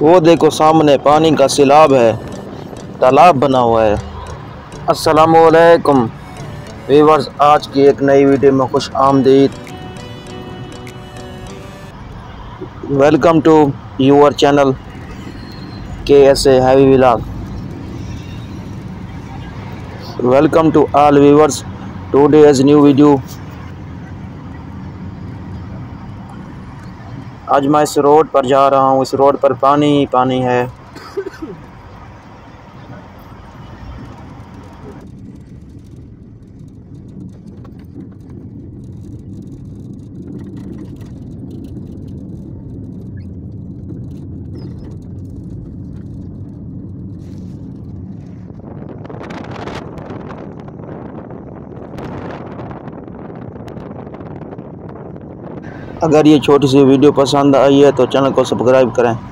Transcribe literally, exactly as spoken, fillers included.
वो देखो सामने पानी का सैलाब है, तालाब बना हुआ है। अस्सलामुअलैकुम व्यूअर्स, आज की एक नई वीडियो में खुश आमदीद। Welcome to your channel K S A heavy vlog. Welcome to all viewers, today is new video. आज मैं इस रोड पर जा रहा हूँ। इस रोड पर पानी ही पानी है। अगर ये छोटी सी वीडियो पसंद आई है तो चैनल को सब्सक्राइब करें।